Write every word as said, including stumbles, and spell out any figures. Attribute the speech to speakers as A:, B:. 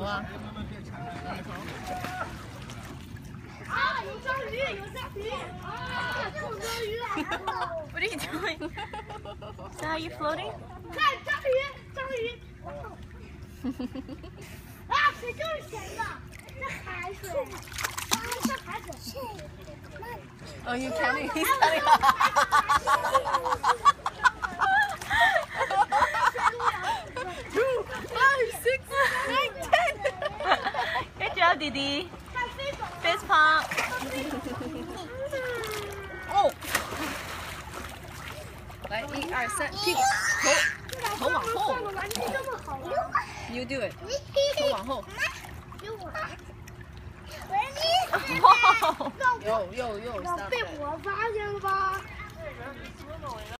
A: 啊。
B: 啊，有章鱼，有章鱼！啊，这么多鱼啊
A: What are you doing? Is that how you floating?
B: 看章鱼，章鱼！啊，水就是咸的，这海水，啊，这海水。
A: Oh, you counting? He's counting. Two, five, six, nine, ten. Good job, Didi. Fist pump. Oh. 来，一二三，屁股，头，头往后。You do it. 头往后。有有有，
B: 被我发现了吧？